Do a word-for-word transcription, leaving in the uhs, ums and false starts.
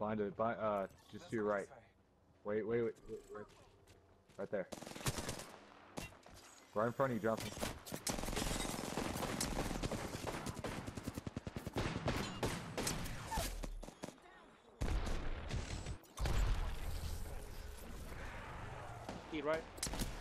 Behind it, by, uh, just to your right. Wait, wait, wait, wait, right, right there. Right in front of you, jumping. Eat right.